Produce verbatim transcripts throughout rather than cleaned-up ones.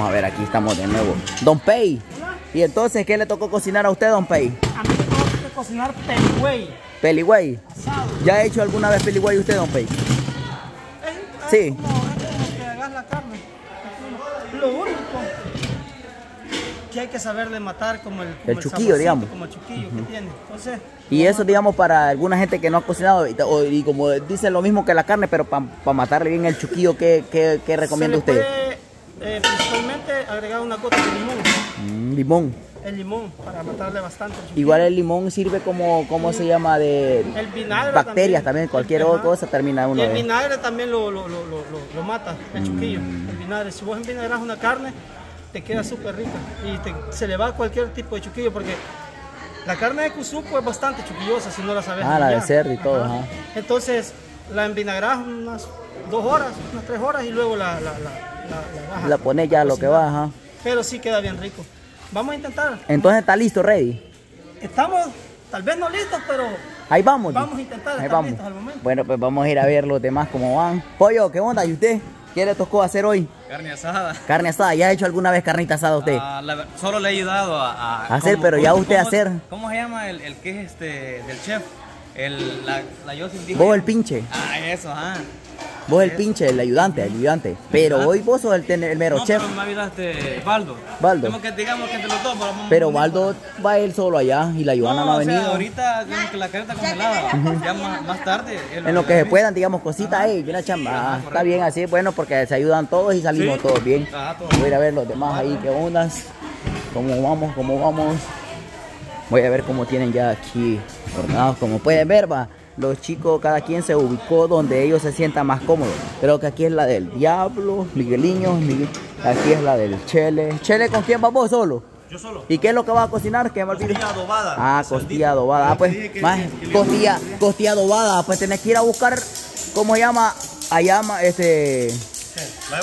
Vamos a ver, aquí estamos de nuevo. Don Pei. ¿Y entonces qué le tocó cocinar a usted, Don Pei? A mí me tocó cocinar peligüey. ¿Peligüey? Asado. ¿Ya ha hecho alguna vez peligüey usted, Don Pei? Es, es Sí. Como, es como que hagas la carne. Lo único que hay que saberle matar como el, como El chuquillo, digamos. Como el chuquillo uh-huh. que tiene. Entonces, y eso, digamos, para alguna gente que no ha cocinado, y, o, y como dicen lo mismo que la carne, pero para pa matarle bien el chuquillo, ¿qué, qué, qué recomienda usted? Puede, eh, principalmente agregar una gota de limón. Mm, limón. El limón, para matarle bastante el chuquillo. Igual el limón sirve como, ¿cómo mm. se llama? De el vinagre bacterias también, también cualquier otra cosa termina uno. Y el de... vinagre también lo, lo, lo, lo, lo mata, el chuquillo. Mm. El vinagre, si vos envinagras una carne, te queda súper rica y te, se le va cualquier tipo de chuquillo porque la carne de cuzuco es bastante chuquillosa si no la sabes. Ah, la de cerdo y todo. Ajá. Ajá. Entonces la envinagrás unas dos horas, unas tres horas y luego la, la, la, la, la bajas. La pones ya lo que va, ajá. Pero sí queda bien rico. Vamos a intentar. Entonces está listo, ready. Estamos tal vez no listos, pero ahí vamos. Vamos a intentar ahí estar vamos. listos al momento. Bueno, pues vamos a ir a ver los demás cómo van. Pollo, ¿qué onda? ¿Y usted? ¿Qué le tocó hacer hoy? Carne asada. Carne asada. ¿Ya ha hecho alguna vez carnita asada usted? Uh, la, solo le he ayudado a, a hacer, cómo, pero ya cómo, usted cómo, hacer. ¿Cómo se llama el, el que es este del chef? El, la, la yo sin Vos el pinche. Ah, eso, ajá. Vos el pinche, el ayudante, el ayudante. Pero ¿Ah? hoy vos sos el, el mero no, chef. No, pero me ayudaste Baldo. Baldo. Como que digamos que entre los dos. Vamos pero Baldo va él solo allá y la Joana no, no ha venido. O sea, ahorita digamos que la carne está congelada. Uh-huh. Ya más, más tarde. En lo que se puedan, digamos, cositas, ey, mira chamba. Ah, está bien así, bueno, porque se ayudan todos y salimos ¿sí? todos bien. Ah, todo. Voy a ir a ver los demás ahí, qué ondas. Cómo vamos, cómo vamos. Voy a ver cómo tienen ya aquí ordenados. Como pueden ver, va. Los chicos, cada quien se ubicó donde ellos se sientan más cómodos. Creo que aquí es la del Diablo, Migueliño, Miguel, aquí es la del Chele. Chele, ¿con quién vas vos solo? Yo solo. ¿Y qué es lo que vas a cocinar? ¿Qué costilla adobada. Ah, costilla adobada. Ah, pues, más, costilla, costilla adobada. Pues tenés que ir a buscar, ¿cómo se llama? Allá, este... ¿Qué?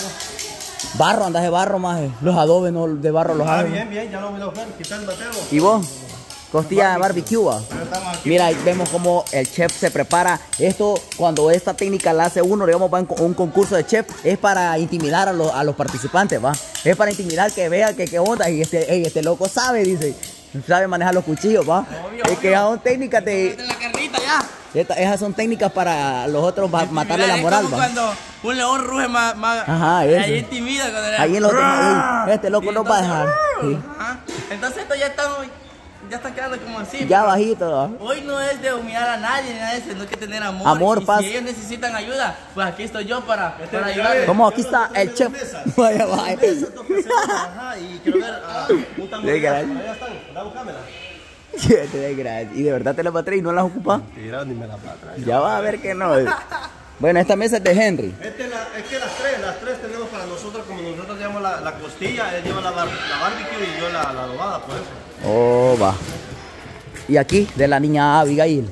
Barro, andas de barro, más. Los adobes, no de barro los Ah, adobes. bien, bien, ya lo voy a buscar, quitar el bateo. ¿Y vos? Costilla de barbecue. Mira, ahí vemos cómo el chef se prepara. Esto, cuando esta técnica la hace uno, digamos, va en un concurso de chef, es para intimidar a los, a los participantes, ¿va? Es para intimidar, que vean que qué onda. Y este, hey, este loco sabe, dice, sabe manejar los cuchillos, ¿va? Obvio, es que esas son técnicas de... la carnita ya. Esta, esas son técnicas para los otros para matarle la moral, es como ¿va? cuando un león ruge más... más ajá, eso. Ahí intimida. Cuando ahí en los otros, este loco no va a dejar. Sí. Entonces esto ya está... Ya está quedando como así. Ya bajito, ¿no? Hoy no es de humillar a nadie, ni nada de eso, sino que tener amor. Amor, y paz. Si ellos necesitan ayuda, pues aquí estoy yo para, para ayudarles. ¿Cómo? Aquí está el chef. Vaya, vaya. Ajá, y quiero ver a puta mujer. Allá están, anda a buscármela. Y de verdad te la va a traer y no las ocupas. Tira, ni me la va a traer. Ya vas a ver que no. Bueno, esta mesa es de Henry. Este es, la, es que las tres, las tres tenemos para nosotros, como nosotros llevamos la, la costilla, él lleva la, bar, la barbecue y yo la, la adobada, por eso. Oh, va. Y aquí, de la niña Abigail.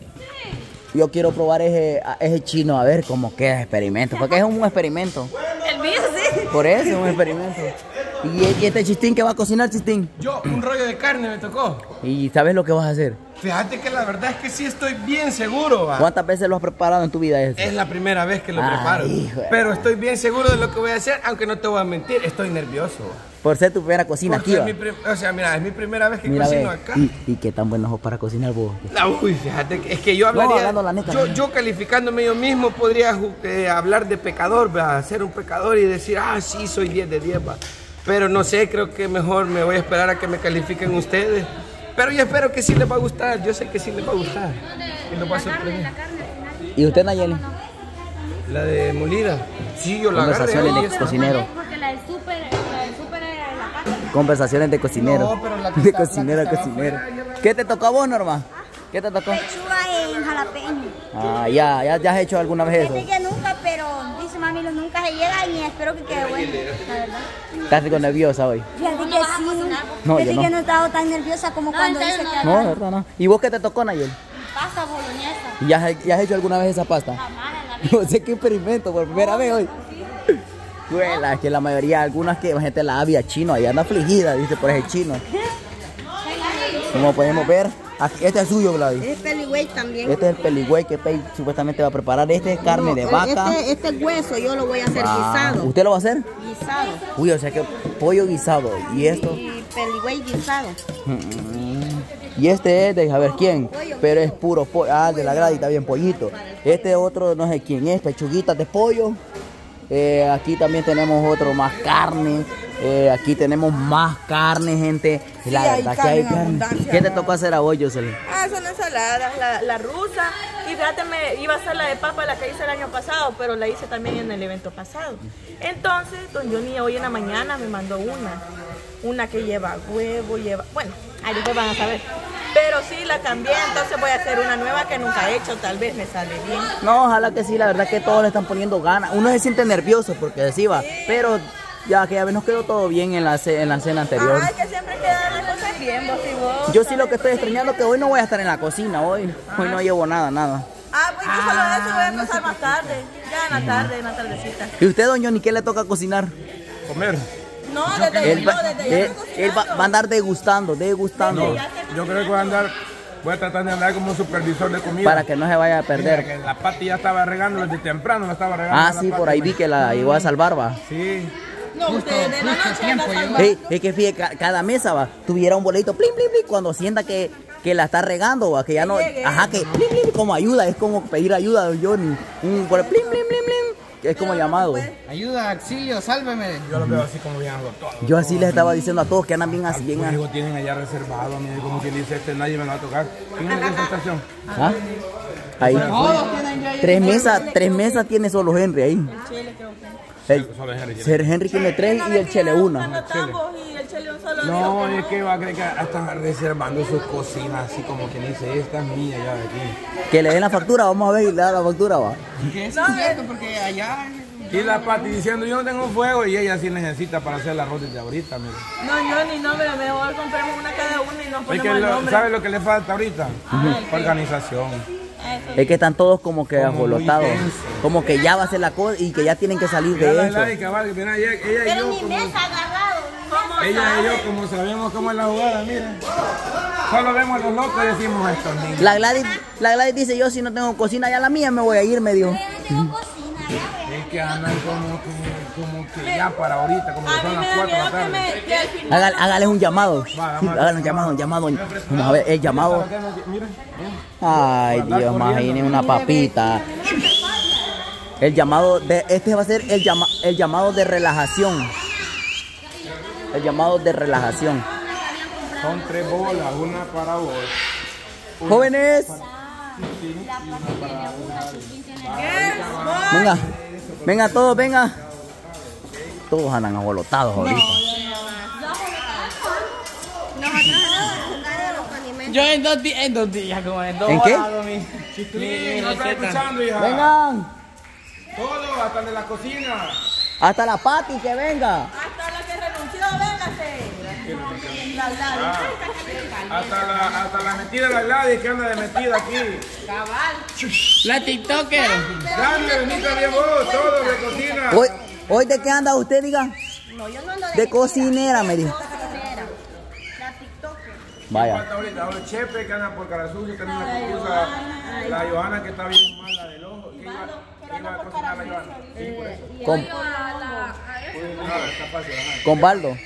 Yo quiero probar ese, ese chino, a ver cómo queda el experimento. Porque es un experimento. El mío sí. Por eso es un experimento. ¿Y, y este chistín qué va a cocinar, chistín? Yo, un rollo de carne me tocó. ¿Y sabes lo que vas a hacer? Fíjate que la verdad es que sí estoy bien seguro, va. ¿Cuántas veces lo has preparado en tu vida eso? Es la primera vez que lo Ay, preparo. hijo. Pero estoy bien seguro de lo que voy a hacer, aunque no te voy a mentir, estoy nervioso. Por ser tu primera cocina aquí, mi O sea, mira, es mi primera vez que mira, cocino ve. acá. ¿Y, ¿Y qué tan buenos sos para cocinar vos? La, uy, fíjate, que es que yo hablaría... No, la neta, yo, yo calificándome yo mismo podría eh, hablar de pecador, va, ser un pecador y decir, ah, sí, soy diez de diez, va. Pero no sé, creo que mejor me voy a esperar a que me califiquen ustedes. Pero yo espero que sí les va a gustar, yo sé que sí les va a gustar. Y nos va a sorprender. ¿Y usted, Nayeli? La de molida. Sí, yo la agarré. Conversaciones de cocinero. Porque la del súper, la del súper era la pata. Conversaciones de cocinero. No, pero la que de está- cocinero a la que está cocinero. afuera, ¿Qué te tocó a vos, Norma? ¿Qué te tocó? Pechuga en jalapeño. Ah, ya, ya, ya has hecho alguna vez Fíjate eso. que nunca, pero dice mami, los nunca se llegan y espero que quede bueno, la verdad. ¿Estás rico nerviosa hoy? Fíjate que sí. No, yo Fíjate no. que no he estado tan nerviosa como cuando dice que No, de verdad no. ¿Y vos qué te tocó, Nayel? pasta boloñesa. ¿Y ya, has- ya has hecho alguna vez esa pasta? Jamás en la vida. No sé qué experimento, por primera vez hoy. Bueno, es que la mayoría, algunas que gente la había chino, ahí anda afligida, dice, por ese chino. Como podemos ver, Aquí, este es suyo, Gladys. Es peligüey también. Este es el peligüey que Pei supuestamente va a preparar. Este es carne No, de vaca. Este, este hueso yo lo voy a hacer Ah, guisado. ¿usted lo va a hacer? Guisado. Uy, o sea que pollo guisado. ¿Y esto? Y peligüey guisado. Mm, Y este es de a ver quién. Pero es puro pollo. Ah, de la Gladys, está bien, pollito. Este otro no sé quién es, pechuguitas de pollo. Eh, aquí también tenemos otro más carne. Eh, aquí tenemos más carne, gente. Sí, la hay verdad que carne hay en carne. abundancia, ¿Qué te ¿no? tocó hacer a vos, Jocelyn? Ah, son ensaladas, la, la rusa. Y fíjate, me iba a hacer la de papa, la que hice el año pasado, pero la hice también en el evento pasado. Entonces, don Johnny hoy en la mañana me mandó una. Una que lleva huevo, lleva... Bueno, ahí después van a saber. Pero sí, la cambié, entonces voy a hacer una nueva que nunca he hecho, tal vez me sale bien. No, ojalá que sí, la verdad que todos le están poniendo ganas. Uno se siente nervioso porque así va, pero ya que ya nos quedó todo bien en la, ce- en la cena anterior. Ay, que siempre quedan las cosas bien, vos y vos. Yo sí lo que estoy extrañando es que hoy no voy a estar en la cocina, hoy. Hoy no llevo nada, nada. Ah, pues yo solo eso voy a empezar más tarde, ya en la tarde, en la tardecita. ¿Y usted, don Johnny, qué le toca cocinar? Comer. No, desde Él yo, va, desde ya él, estoy él va, cocinando. va a andar degustando, degustando. Yo creo que voy a andar, voy a tratar de andar como supervisor de comida. Para que no se vaya a Mira, perder. que la Pati ya estaba regando desde temprano, la estaba regando. Ah, la sí, Pati, por ahí vi que la llegó a salvar, va. Sí. No, usted de la noche anda salvando. Ey, es que fíjate, ca- cada mesa va, tuviera un bolito, plim, plim, plim, cuando sienta que, que la está regando, va, que ya no, llegue. ajá, que plim, plim, como ayuda, es como pedir ayuda a don Johnny. Un por plim, plim, plim, plim, que es como llamado. Ayuda, auxilio, sálveme. Yo lo veo así como bien agotado. Yo así les estaba diciendo a todos que andan bien así, bien así. Los tienen allá reservado, mire, como que dice este, nadie me va a tocar. ¿Quién es de esa estación? ¿Ah? Ahí. Tres mesas, tres mesas tiene solo Henry ahí. El, Solo es Henry. Ser Henry tiene tres y el Chele una. Anotamos y el chile un solo No, dijo es que va a creer que están reservando sus cocinas, así como que dice, esta es mía ya de aquí. Que le den la factura, vamos a ver y le da la factura, va. Que eso es cierto, porque allá... Y la Pati diciendo, yo no tengo fuego, y ella sí necesita para hacer el arroz desde ahorita, mire. No, yo ni nombre, mejor compremos una cada una y nos Es ponemos que el lo- nombre. ¿sabe lo que le falta ahorita? Organización. Eso. Es que están todos como que Como muy ajolotados. tenso. Como que ya va a ser la cosa y que ya tienen que salir Mira de la eso. Gladys, cabal, mira, ella, ella y Pero yo mi como, mesa agarrado. ¿Cómo ella y sabe? yo como sabemos cómo es la jugada, miren. Solo vemos a los locos y decimos esto, niños. La Gladys, la Gladys dice, yo si no tengo cocina, ya la mía me voy a ir, me dijo. Yo no tengo cocina, ya voy Es que andan como que, como que ya para ahorita, como que A son mí las me da cuatro de la miedo que, tarde. me, que al final... Hágale, hágale un llamado. Va, vamos a hacer Hágale un llamado, un llamado. Vamos a ver, el llamado. Miren, Ay, Dios, imaginen una papita. El llamado de, este va a ser el, llama, el llamado de relajación. El llamado de relajación. son tres bolas, una para vos. Jóvenes, venga, venga todos, venga. Todos andan abolotados ahorita. Yo en dos, di- en dos días, como en dos ¿En qué? horas, mi, mi ¿No está receta. escuchando, hija? Vengan, Todo, hasta de la cocina. hasta la Pati que venga. Hasta la que renunció, véngase. La, la, Hasta la, hasta la metida de la Gladys que anda de metida aquí. La TikToker. Dale, venite bien vos, todo de cocina. Hoy, hoy de qué anda usted, diga. No, yo no ando de, De cocinera, me dijo. cocinera. La TikToker. Vaya. Falta ahorita, ahora el Chepe que anda por Carasucio, también la pupusa, la Johanna que está bien mal, la del ojo, que iba, que iba a cocinar la Johanna. Sí, por eso. Con, Ah, está fácil, ajá. con Baldo.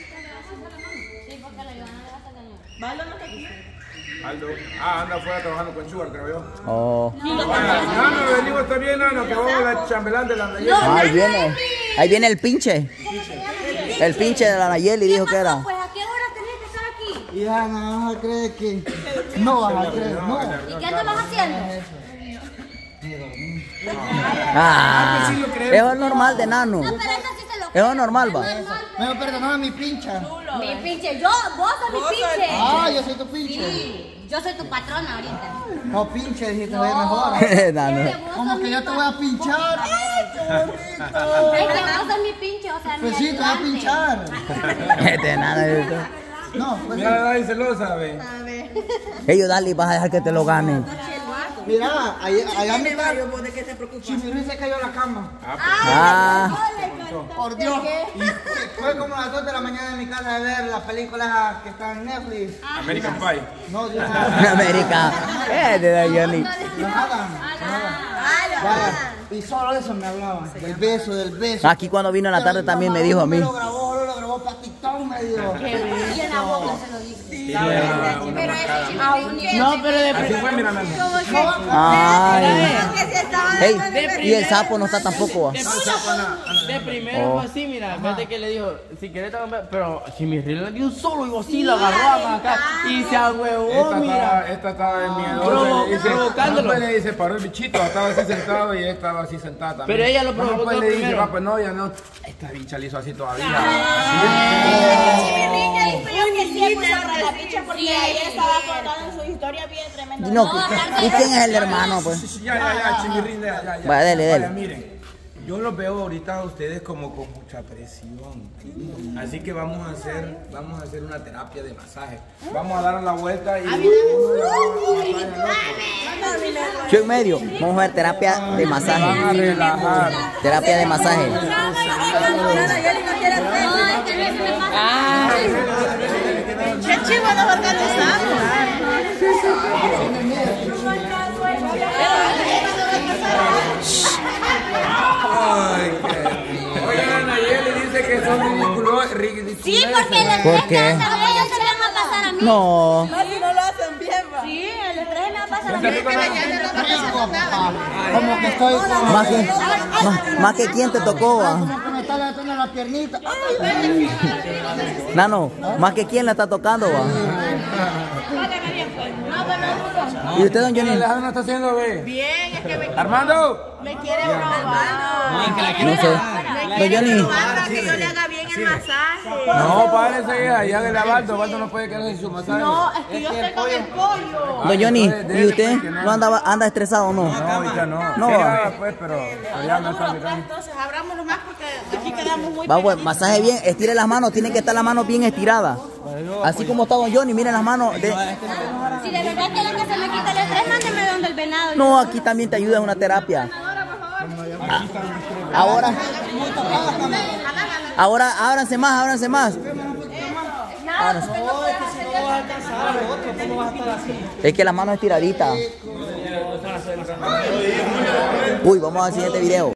Aldo. Ah, anda afuera trabajando con Sugar, creo yo. Oh. Nano, venimos también, Nano, que vamos a la chambelán de la Nayeli. Ah, ahí viene. Ahí viene el pinche. El pinche de la Nayeli dijo que era. Pues, ¿a qué hora tenés que estar aquí? Hija, no vas a creer que... No vas a creer, no. ¿Y qué andas haciendo? Ah, eso es normal de nano. No, pero eso sí se lo Eso es normal, va. Me va a perdonar a mi pincha. Mi pinche, yo, vos sos mi pinche. Ah, yo soy tu pinche. Sí, yo soy tu patrona ahorita. No, pinche, dijiste, oye, mejor. Nano. Es que vos Como sos que mi yo te voy a pinchar. Es que vos sos mi pinche, o sea, mi Pues sí, te voy a ayudante. pinchar. Este nano. este. No, pues sí. Mira, la Gladys celosa, ve. Ellos dale, vas a dejar que te lo ganen. Mira, allá, allá me está. ¿De qué te preocupas? Chimirín se cayó a la cama. Ah, Por Dios. Y fue como las dos de la mañana en mi casa de ver las películas que están en Netflix. American Pie. No, Dios. América. Eh, de Johnny. No hagan. Vaya, y solo eso me hablaban. Del beso, del beso. Aquí cuando vino en la tarde también me dijo a mí. Lo grabó, lo grabó para TikTok, me dijo. Y en la boca se lo digo. Pero eso A un No, pero de Así fue, mira, mira. Ay. que se estaba Ey, y el sapo no está tampoco. De primero fue así, mira, fíjate que le dijo, si querés te voy a- pero si mi río le dio un solo y así lo agarró acá y se agüevó, Esta estaba, mira. esta estaba en miedo. Provo- le dice, provocándolo. no, pues, le dice, paró el bichito, estaba así sentado y ella estaba así sentada también. Pero ella lo No, provocó pues, todo le dice, primero. va, pues no, ya no. Esta bicha le hizo así todavía. la bicha porque ayer estaba contando su historia bien tremenda. No, ¿y quién es el hermano, pues? Ya, ya, ya, chimirrín, ya, ya, ya. Vaya, dele, dele. Vaya, miren, yo los veo ahorita a ustedes como con mucha presión. Así que vamos a hacer, vamos a hacer una terapia de masaje. Vamos a dar la vuelta y... Yo en medio. Vamos a ver terapia de Van a masaje. relajar. Terapia de masaje. Qué chivo nos organizamos. Oigan, Nayeli dice que son ridículos. ridículos. Sí, porque el estrés ¿Por qué? que anda, ellos se le va a pasar a mí. No. Si no lo hacen bien, va. Sí, el estrés me va a pasar a mí. Como que estoy con... Más que, más, más que quién te tocó, va. Como que me está levantando la piernita. Nano, más que quién la está tocando, va. ¿Y usted, don Johnny? Alejandro está haciendo, ve. Bien, es que me, Armando. me quiere probar. No sé. Me Don quiere Johnny. probar para que yo le haga bien el masaje. No, párese allá de Lavaldo. Valdo no puede quedarse sin su masaje. No, es que yo estoy con el pollo. Don Johnny, ¿y usted no andaba, anda estresado o no? No, ahorita no. No, Sí, va. ah, pues, pero ya no está mirando. Entonces, abrámoslo más porque aquí quedamos muy Va, pues, masaje bien, estire las manos, tiene que estar las manos bien estiradas. Así como está don Johnny, miren las manos. de- Si de verdad quieren que se me quite el estrés, mándeme donde el venado. No, aquí también te ayuda en una terapia. Ah, Ahora, ahora, ábranse más, ábranse más. Ábranse. Es que las manos estiraditas. Uy, vamos al siguiente video.